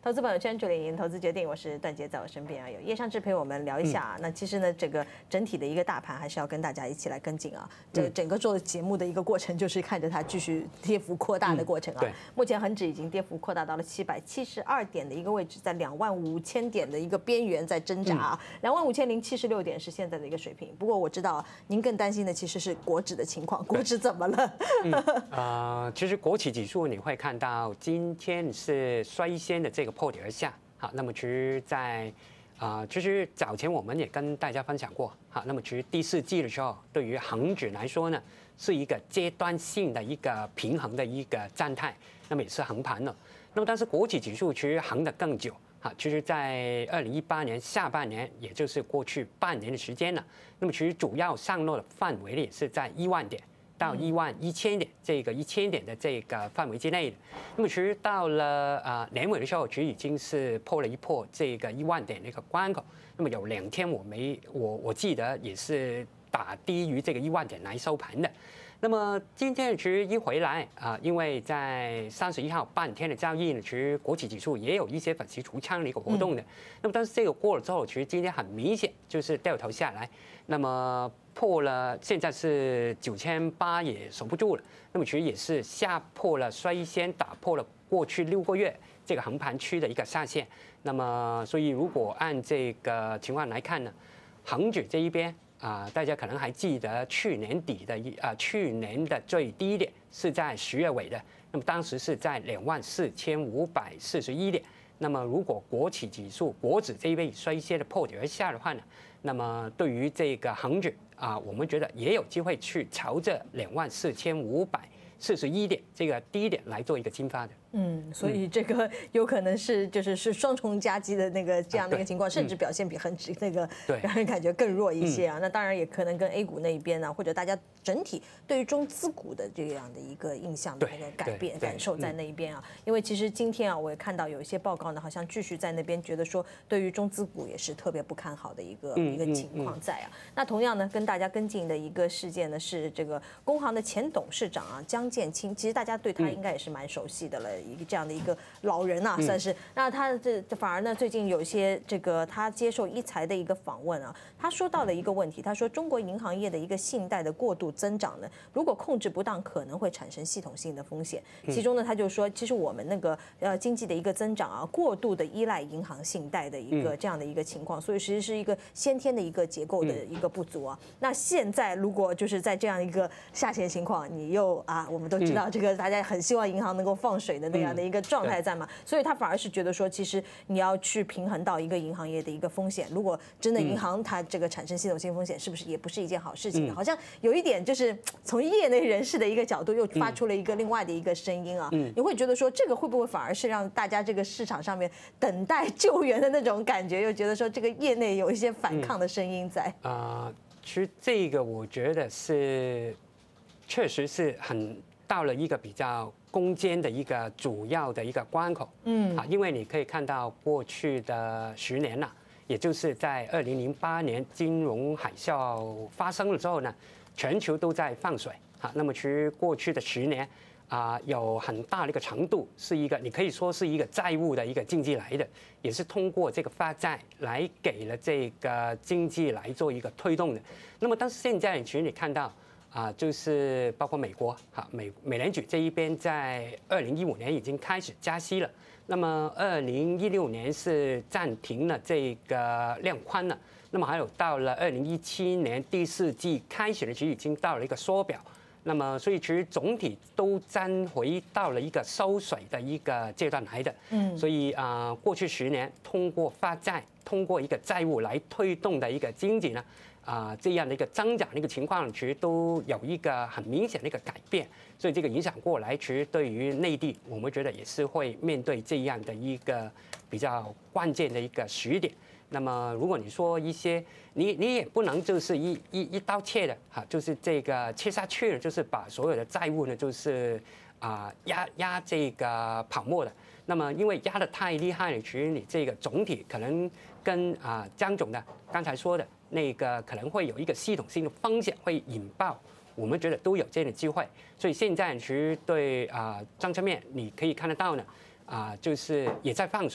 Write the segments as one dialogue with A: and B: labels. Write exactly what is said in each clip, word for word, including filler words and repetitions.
A: 投资朋友圈助理您投资决定，我是段杰，在我身边啊有叶尚志陪我们聊一下、啊。嗯、那其实呢，这个整体的一个大盘还是要跟大家一起来跟进啊。这个整个做节目的一个过程，就是看着它继续跌幅扩大的过程啊。嗯、目前恒指已经跌幅扩大到了七百七十二点的一个位置，在两万五千点的一个边缘在挣扎啊。两万五千零七十六点是现在的一个水平。不过我知道、啊、您更担心的其实是国指的情况，国指怎么了？
B: 嗯、呃，其实国企指数你会看到今天是率先的这个破底而下。好，那么其实在，啊、呃，其实早前我们也跟大家分享过，好，那么其实第四季的时候，对于恒指来说呢，是一个阶段性的一个平衡的一个状态，那么也是横盘了。那么但是国企指数其实横得更久，好，其实在二零一八年下半年，也就是过去半年的时间了，那么其实主要上落的范围呢，也是在一万点。到一万一千点，这个一千点的这个范围之内的，那么其实到了啊、呃、年尾的时候，其实已经是破了一破这个一万点的一个关口。那么有两天我没我我记得也是打低于这个一万点来收盘的。那么今天其实一回来啊、呃，因为在三十一号半天的交易呢，其实国企指数也有一些粉丝橱仓的一个活动的。嗯、那么但是这个过了之后，其实今天很明显就是掉头下来，那么。破了，现在是九千八也守不住了。那么其实也是下破了，率先打破了过去六个月这个横盘区的一个下限。那么，所以如果按这个情况来看呢，恒指这一边啊、呃，大家可能还记得去年底的一啊、呃，去年的最低点是在十月尾的，那么当时是在两万四千五百四十一点。那么如果国企指数、国指这一边率先的破底而下的话呢，那么对于这个恒指啊，我们觉得也有机会去朝着两万四千五百四十一点这个低点来做一个进发的。
A: 嗯，所以这个有可能是就是是双重夹击的那个这样的一个情况，
B: 啊、
A: 甚至表现比恒指那个让人感觉更弱一些啊。嗯、那当然也可能跟 A 股那一边呢、啊，或者大家整体对于中资股的这样的一个印象的那个改变感受在那一边啊。因为其实今天啊，我也看到有一些报告呢，好像继续在那边觉得说，对于中资股也是特别不看好的一个、嗯、一个情况在啊。那同样呢，跟大家跟进的一个事件呢，是这个工行的前董事长啊江建清，其实大家对他应该也是蛮熟悉的了。一个这样的一个老人啊，算是。那他这反而呢，最近有一些这个他接受一财的一个访问啊，他说到了一个问题，他说中国银行业的一个信贷的过度增长呢，如果控制不当，可能会产生系统性的风险。其中呢，他就说，其实我们那个呃经济的一个增长啊，过度的依赖银行信贷的一个这样的一个情况，所以其实是一个先天的一个结构的一个不足啊。那现在如果就是在这样一个下行情况，你又啊，我们都知道这个大家很希望银行能够放水的那样的一个状态在嘛，所以他反而是觉得说，其实你要去平衡到一个银行业的一个风险。如果真的银行它这个产生系统性风险，是不是也不是一件好事情？好像有一点就是从业内人士的一个角度，又发出了一个另外的一个声音啊。你会觉得说，这个会不会反而是让大家这个市场上面等待救援的那种感觉，又觉得说这个业内有一些反抗的声音在？
B: 啊、呃，其实这个我觉得是确实是很到了一个比较攻坚的一个主要的一个关口，嗯，啊，因为你可以看到过去的十年了，也就是在二零零八年金融海啸发生了之后呢，全球都在放水，啊，那么其实过去的十年啊，有很大的一个程度是一个你可以说是一个债务的一个经济来的，也是通过这个发债来给了这个经济来做一个推动的。那么但是现在其实你看到。啊，就是包括美国，哈，美美联储这一边在二零一五年已经开始加息了，那么二零一六年是暂停了这个量宽了，那么还有到了二零一七年第四季开始的其实已经到了一个缩表，那么所以其实总体都站回到了一个收水的一个阶段来的，嗯，所以啊、呃，过去十年通过发债，通过一个债务来推动的一个经济呢。啊、呃，这样的一个增长的一个情况，其实都有一个很明显的一个改变，所以这个影响过来，其实对于内地，我们觉得也是会面对这样的一个比较关键的一个时点。那么，如果你说一些，你你也不能就是一一一刀切的哈，就是这个切下去了，就是把所有的债务呢，就是啊、呃、压压这个泡沫的。那么，因为压得太厉害了，其实你这个总体可能跟啊、呃、江总的刚才说的。那个可能会有一个系统性的风险会引爆，我们觉得都有这样的机会，所以现在其实对啊政策面你可以看得到呢，啊、呃、就是也在放水，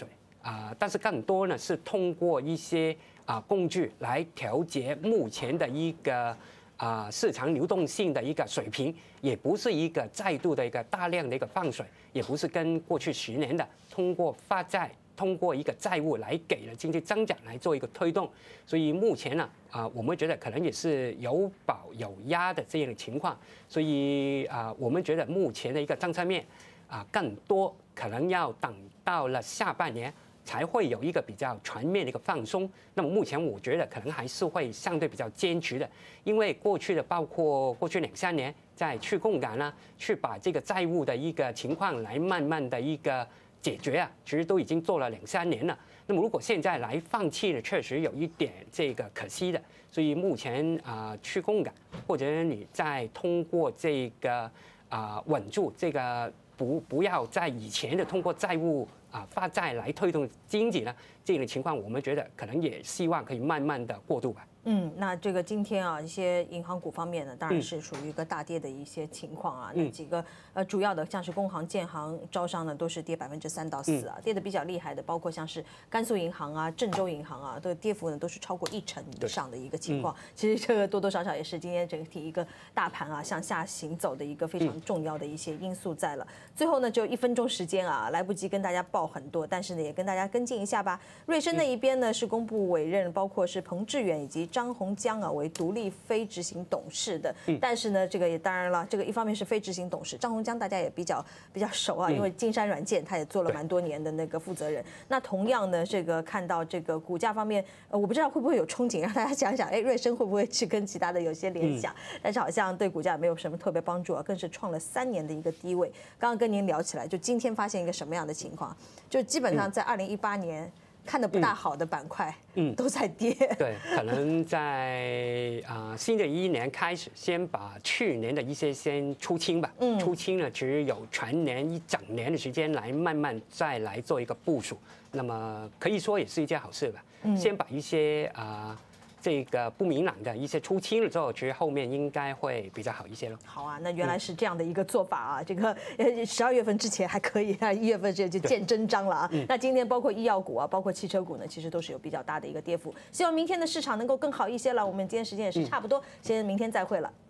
B: 啊，但是更多呢是通过一些啊工具来调节目前的一个啊市场流动性的一个水平，也不是一个再度的一个大量的一个放水，也不是跟过去十年的通过发债。通过一个债务来给了经济增长来做一个推动，所以目前呢，啊，我们觉得可能也是有保有压的这样的情况，所以啊，我们觉得目前的一个政策面啊，更多可能要等到了下半年才会有一个比较全面的一个放松。那么目前我觉得可能还是会相对比较坚持的，因为过去的包括过去两三年在去杠杆呢，去把这个债务的一个情况来慢慢的一个。解决啊，其实都已经做了两三年了。那么如果现在来放弃呢，确实有一点这个可惜的。所以目前啊，去杠杆或者你再通过这个啊稳住这个不不要在以前的通过债务啊发债来推动经济呢，这样的情况我们觉得可能也希望可以慢慢的过渡吧。
A: 嗯，那这个今天啊，一些银行股方面呢，当然是属于一个大跌的一些情况啊。
B: 嗯、
A: 那几个呃主要的，像是工行、建行、招商呢，都是跌百分之三到四啊，嗯、跌的比较厉害的，包括像是甘肃银行啊、郑州银行啊，这个跌幅呢都是超过一成以上的一个情况。嗯、其实这个多多少少也是今天整体一个大盘啊向下行走的一个非常重要的一些因素在了。嗯、最后呢，就一分钟时间啊，来不及跟大家报很多，但是呢，也跟大家跟进一下吧。瑞声那一边呢是公布委任，包括是彭志远以及张洪江啊。为独立非执行董事的，但是呢，这个也当然了，这个一方面是非执行董事，张洪江大家也比较比较熟啊，因为金山软件他也做了蛮多年的那个负责人。那同样呢，这个看到这个股价方面，呃，我不知道会不会有憧憬，让大家想想，哎，瑞声会不会去跟其他的有些联想？但是好像对股价没有什么特别帮助啊，更是创了三年的一个低位。刚刚跟您聊起来，就今天发现一个什么样的情况？就基本上在二零一八年。看得不大好的板块，嗯，都在跌。
B: 对，可能在啊、呃、新的一年开始，先把去年的一些先出清吧。嗯，出清了，只有全年一整年的时间来慢慢再来做一个部署。那么可以说也是一件好事吧。嗯，先把一些啊。呃这个不明朗的一些出清了之后，其实后面应该会比较好一些了。
A: 好啊，那原来是这样的一个做法啊！这个十二月份之前还可以啊，一月份这就见真章了啊。那今天包括医药股啊，包括汽车股呢，其实都是有比较大的一个跌幅。希望明天的市场能够更好一些了。我们今天时间也是差不多，先明天再会了。